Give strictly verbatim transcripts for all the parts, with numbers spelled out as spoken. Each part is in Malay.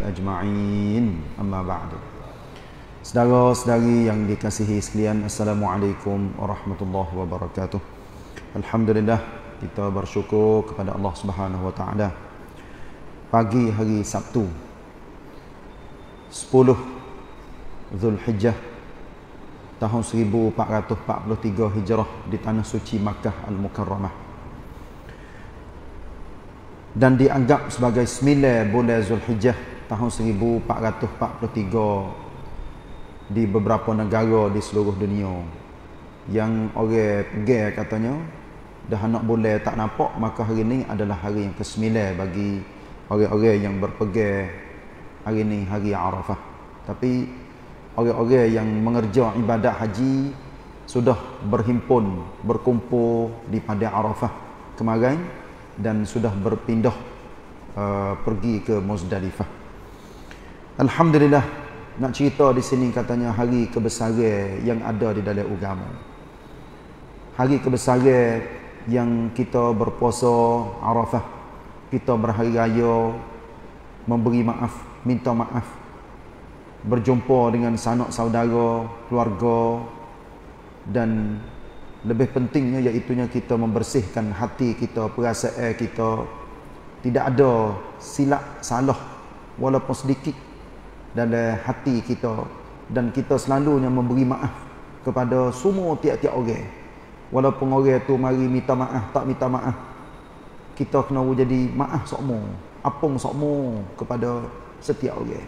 أجمعين أما بعد. Saudara-saudari yang dikasihi sekalian, Assalamualaikum warahmatullahi wabarakatuh. Alhamdulillah, kita bersyukur kepada Allah Subhanahu wa taala. Pagi hari Sabtu sepuluh Zulhijjah tahun seribu empat ratus empat puluh tiga Hijrah di tanah suci Makkah Al-Mukarramah, dan dianggap sebagai sembilan bulan Zulhijjah tahun seribu empat ratus empat puluh tiga di beberapa negara di seluruh dunia. Yang orang pergi katanya dah nak boleh tak nampak, maka hari ini adalah hari yang kesembilan bagi orang-orang yang berpergi. Hari ini hari Arafah. Tapi orang-orang yang mengerja ibadat haji sudah berhimpun, berkumpul di padang Arafah kemarin dan sudah berpindah uh, pergi ke Muzdalifah. Alhamdulillah, nak cerita di sini katanya hari kebesaran yang ada di dalam agama. Hari kebesaran yang kita berpuasa Arafah, kita berhari raya, memberi maaf, minta maaf, berjumpa dengan sanak saudara, keluarga, dan lebih pentingnya iaitunya kita membersihkan hati kita, perasaan kita, tidak ada silap salah walaupun sedikit dalam hati kita, dan kita selalunya memberi maaf kepada semua tiap-tiap orang. Walaupun orang tu mari minta maaf, tak minta maaf, kita kena jadi maaf sokmo, apung sokmo kepada setiap orang.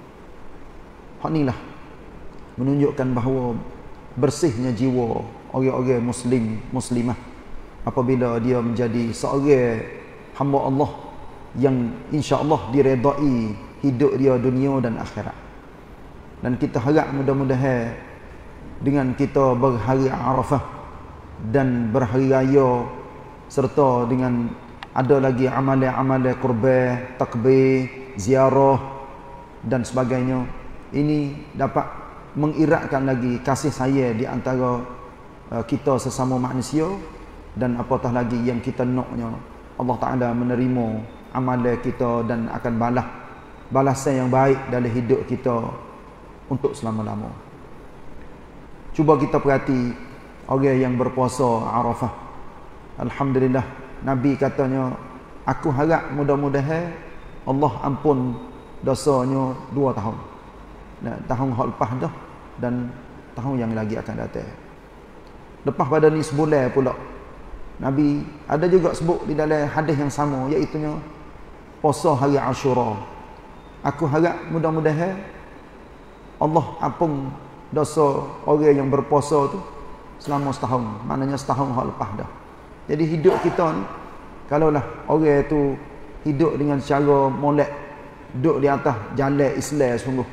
Hak inilah menunjukkan bahawa bersihnya jiwa orang-orang muslim, muslimah apabila dia menjadi seorang hamba Allah yang insya-Allah diredai hidup dia dunia dan akhirat. Dan kita harap mudah-mudahan dengan kita berhari Arafah dan berhari raya serta dengan ada lagi amalan-amalan kurban, takbir, ziarah dan sebagainya, ini dapat mengiratkan lagi kasih sayang di antara uh, kita sesama manusia, dan apatah lagi yang kita naknya Allah Ta'ala menerima amalan kita dan akan balas balasan yang baik dalam hidup kita untuk selama-lama. Cuba kita perhati orang yang berpuasa Arafah. Alhamdulillah, Nabi katanya, aku harap mudah-mudahan Allah ampun dosanya dua tahun. Nah, tahun hak lepas dah dan tahun yang lagi akan datang. Lepas pada ni sebulan pula, Nabi ada juga sebut di dalam hadis yang sama, iaitunya puasa hari Ashura. Aku harap mudah-mudahan Allah ampun dosa orang yang berpuasa tu selama setahun. Maknanya setahun hak lepas dah. Jadi hidup kita ni, kalaulah orang tu hidup dengan cara molek, duduk di atas jalan Islam sungguh,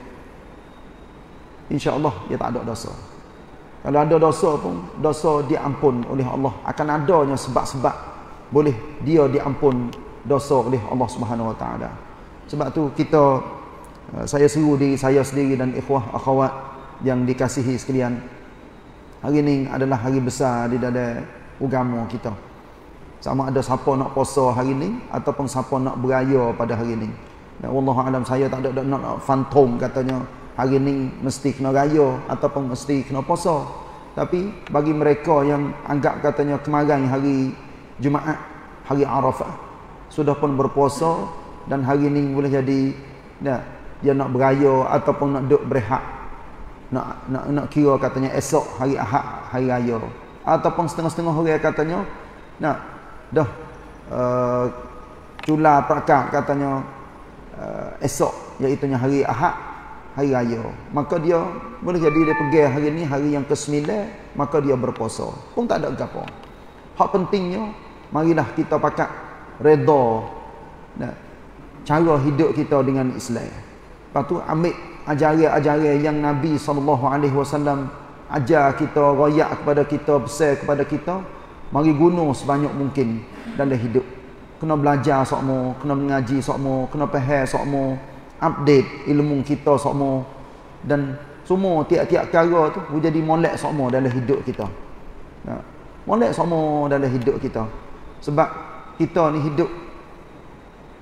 insya-Allah dia tak ada dosa. Kalau ada dosa pun, dosa diampun oleh Allah. Akan adanya sebab-sebab boleh dia diampun dosa oleh Allah Subhanahu wa taala. Sebab tu kita, saya seru diri saya sendiri dan ikhwah akhwat yang dikasihi sekalian, hari ini adalah hari besar di dalam agama kita. Sama ada siapa nak puasa hari ini ataupun siapa nak beraya pada hari ini. Dan wallahu alam, saya tak ada nak, nak fantom katanya hari ini mesti kena raya ataupun mesti kena puasa. Tapi bagi mereka yang anggap katanya kemarin hari Jumaat, hari Arafah, sudah pun berpuasa, dan hari ini boleh jadi ya, dia nak beraya ataupun nak duduk berehat, nak nak nak kira katanya esok hari Ahad, hari raya, ataupun setengah-setengah orang katanya nak dah uh, cula prakak katanya uh, esok, iaitunya hari Ahad, hari raya, maka dia boleh jadi dia pergi hari ini hari yang kesembilan, maka dia berpuasa pun tak ada apa. Hak pentingnya marilah kita pakat redha nah, cara hidup kita dengan Islam. Lepas tu ambil ajaran-ajaran yang Nabi sallallahu alaihi wasallam ajar kita, royak kepada kita, pesan kepada kita, mari guna sebanyak mungkin dalam hidup. Kena belajar sokmo, kena mengaji sokmo, kena faham sokmo, update ilmu kita sokmo, dan semua tiap-tiap perkara tu jadi molek sokmo dalam hidup kita. Nah, molek sokmo dalam hidup kita. Sebab kita ni hidup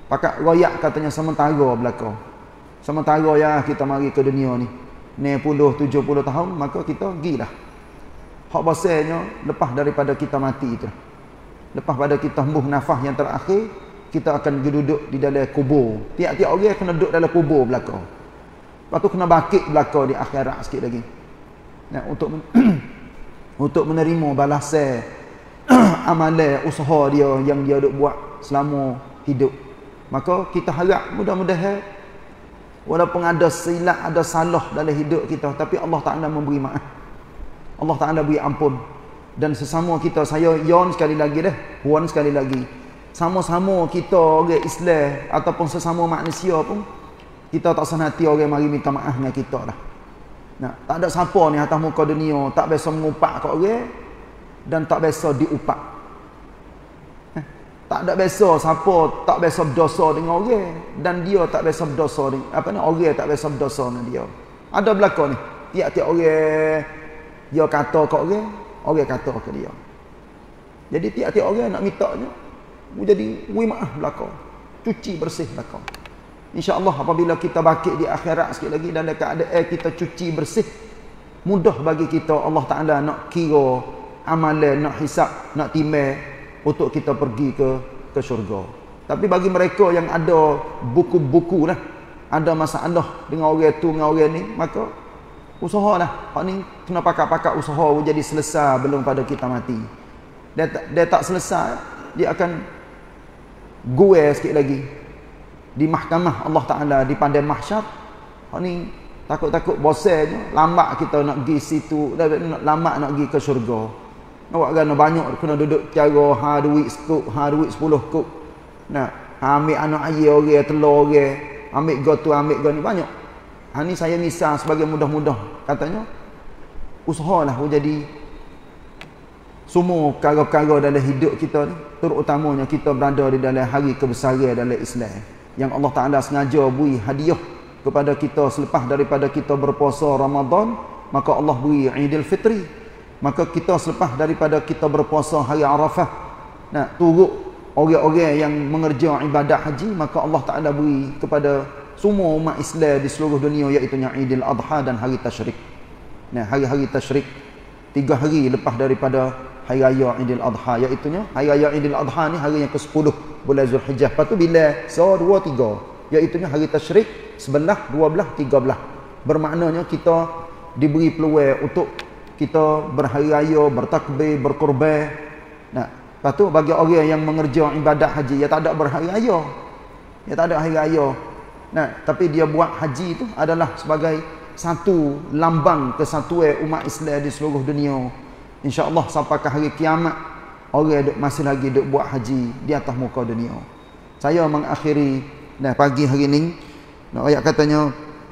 Pakak royak katanya sementara belaka. Sementara ya kita mari ke dunia ni enam puluh tujuh puluh tahun, maka kita gilah. Hak bahasanya lepas daripada kita mati itu. Lepas pada kita hembus nafas yang terakhir, kita akan duduk di dalam kubur. Tiap-tiap orang kena duduk dalam kubur belaka. Lepas tu kena bakit belaka di akhirat sikit lagi. Nah, untuk untuk menerima balasan amalan usaha dia yang dia duk buat selama hidup. Maka kita harap mudah-mudahan walaupun ada silap, ada salah dalam hidup kita, tapi Allah Ta'ala memberi maaf. Allah Ta'ala beri ampun. Dan sesama kita, saya yon sekali lagi dah, puan sekali lagi, sama-sama kita orang Islam ataupun sesama manusia pun, kita tak senhati orang mari minta maaf dengan kita dah. Nah, tak ada siapa ni atas muka dunia tak biasa mengupak kat orang dan tak biasa diupak. Eh, tak ada biasa siapa tak biasa berdosa dengan orang dan dia tak biasa berdosa dengan apa ni, orang tak biasa berdosa dengan dia. Ada belaka ni, tiap-tiap orang dia kata kat orang, orang kata ke dia. Jadi tiap-tiap orang nak mintanya jadi wi maaf belaka, cuci bersih belaka. InsyaAllah apabila kita bakit di akhirat sikit lagi dalam keadaan kita cuci bersih, mudah bagi kita Allah Ta'ala nak kira amalan, nak hisap, nak timbang untuk kita pergi ke ke syurga. Tapi bagi mereka yang ada buku-buku lah, ada masalah dengan orang tu dengan orang ni, maka usahalah. Hak ni kena pakak-pakak usaha jadi selesai belum pada kita mati. Dia, dia tak selesai, dia akan gue sikit lagi di mahkamah Allah Ta'ala, di padang mahsyar. Hak ni takut-takut bosannya, lambat kita nak pergi situ, lambat nak pergi ke syurga. Awak kena banyak kena duduk cara ha duit sekuk, ha duit sepuluh kuk. Nah, ha ambil anak ayah orang, telur orang, ambil go tu, ambil go ni banyak. Ha ni saya misal sebagai mudah-mudah katanya, usahalah jadi semua perkara-perkara dalam hidup kita ni, terutamanya kita berada di dalam hari kebesaran dalam Islam yang Allah Ta'ala sengaja beri hadiah kepada kita selepas daripada kita berpuasa Ramadan, maka Allah beri Aidil Fitri. Maka kita selepas daripada kita berpuasa hari Arafah, nah, turut orang-orang yang mengerja ibadat haji, maka Allah Ta'ala beri kepada semua umat Islam di seluruh dunia, iaitu Aidil Adha dan hari Tasyrik. Nah, hari-hari Tasyrik tiga hari lepas daripada hari raya Aidil Adha, iaitu hari raya Aidil Adha ni hari yang ke sepuluh bulan Zulhijjah. Lepas tu bila so dua tiga, iaitu hari Tasyrik sebelah, dua belah, tiga belah. Bermaknanya kita diberi peluang untuk kita berhari raya, bertakbir, berkorban. Nah, lepas tu bagi orang yang mengerja ibadat haji, dia tak ada berhari raya, dia tak ada hari raya. Nah, tapi dia buat haji itu adalah sebagai satu lambang kesatuan umat Islam di seluruh dunia. InsyaAllah sampai ke hari kiamat, orang duk masih lagi duk buat haji di atas muka dunia. Saya mengakhiri nah, pagi hari ni, nah, ayat katanya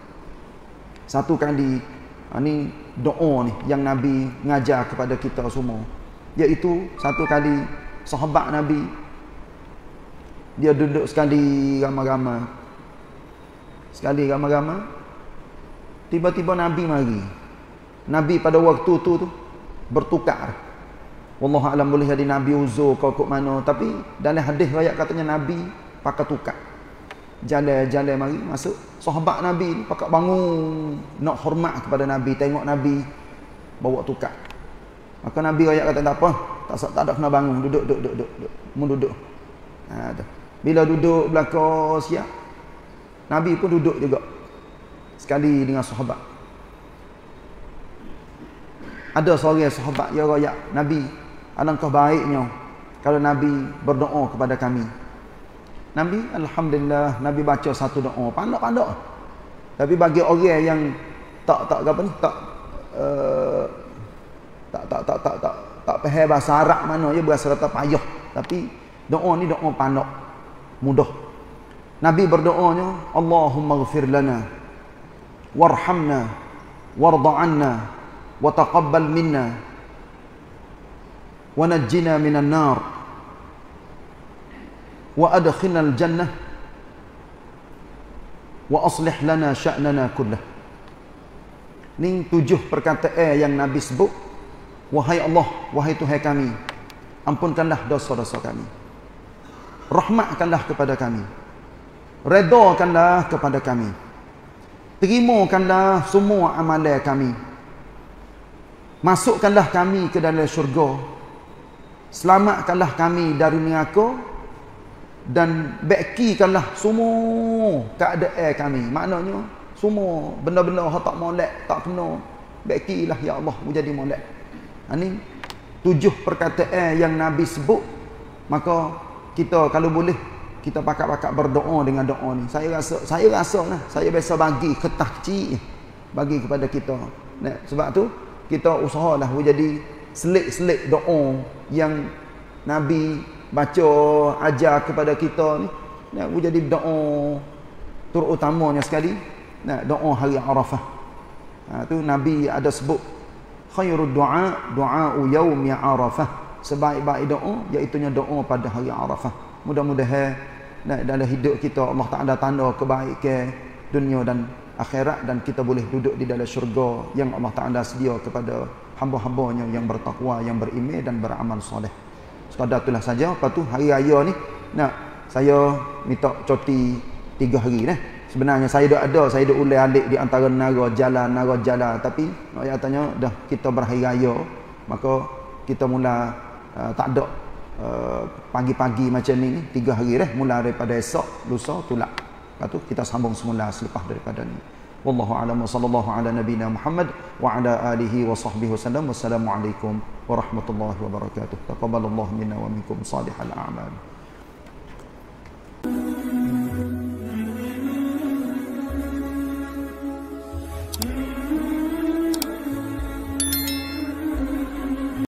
satu kali ni doa ni yang Nabi ngajar kepada kita semua, iaitu satu kali sahabat Nabi dia duduk sekali ramai-ramai, sekali ramai-ramai, tiba-tiba Nabi mari. Nabi pada waktu tu tu bertukar. Wallahu alam, boleh jadi Nabi uzur kau kok mana, tapi dalam hadis riwayat katanya Nabi pakai tukar. Jalan-jalan mari masuk sahabat Nabi ni pakai bangun nak hormat kepada Nabi, tengok Nabi bawa tukar. Maka Nabi riwayat kata tak apa, tak tak ada kena bangun, duduk duduk duduk duduk, mun duduk. Ha tu. Bila duduk belakang siap, Nabi pun duduk juga sekali dengan sahabat. Ada seorang sahabat yang riwayat Nabi, alangkah baiknya kalau Nabi berdoa kepada kami. Nabi, alhamdulillah, Nabi baca satu doa, pandai-pandai. Tapi bagi orang yang tak tak apa ni, tak uh, tak tak tak tak tak tak faham bahasa Arab mana, dia berasa kata payah. Tapi doa ni doa pandai, mudah. Nabi berdoanya, Allahumma ghfir lana warhamna warda 'anna wa taqabbal minna wa najjina minan nar wa adkhilna al-jannah wa aslih lana sya'nana kullah. Ni tujuh perkataan yang Nabi sebut. Wahai Allah, wahai Tuhan kami, ampunkanlah dosa-dosa kami, rahmatkanlah kepada kami, redakanlah kepada kami. Terimakanlah semua amalan kami. Masukkanlah kami ke dalam syurga. Selamatkanlah kami dari neraka dan bakikanlah semua keadaan kami. Maknanya semua benda-benda yang tak molek, tak kena, bakilah ya Allah menjadi molek. Ini tujuh perkataan yang Nabi sebut. Maka kita kalau boleh kita pakat-pakat berdoa dengan doa ni. Saya rasa saya rasa lah, saya biasa bagi kertas kecil bagi kepada kita. Nah, sebab tu kita usahalah jadi selit-selit doa yang Nabi baca ajar kepada kita ni. Nah, jadi doa terutamanya sekali, nah, doa hari Arafah. Ha, tu Nabi ada sebut khairud du'a du'a'u yaumi Arafah. Sebaik-baik doa iaitu doa pada hari Arafah. Mudah-mudahan nah, dalam hidup kita Allah Ta'ala tanda kebaikan dunia dan akhirat dan kita boleh duduk di dalam syurga yang Allah Ta'ala sedia kepada hamba-hambanya yang bertakwa, yang beriman dan beramal soleh. Sekadar itulah saja. Lepas tu hari raya ni, nah, saya minta cuti tiga hari nah. Sebenarnya saya dah ada, saya dah ulai alik di antara nara jalan, nara jalan. Tapi ayat tanya dah kita berhari raya, maka kita mula uh, tak ada uh, pagi-pagi macam ni, tiga hari dah, mula daripada esok, lusa, tulak. Lepas tu kita sambung semula selepas daripada ni. Wallahu a'lam wa sallallahu ala nabina Muhammad wa ala alihi wa sahbihi wasallam. Wassalamualaikum warahmatullahi wabarakatuh. Taqabbalallahu minna wa minkum salihal a'mal.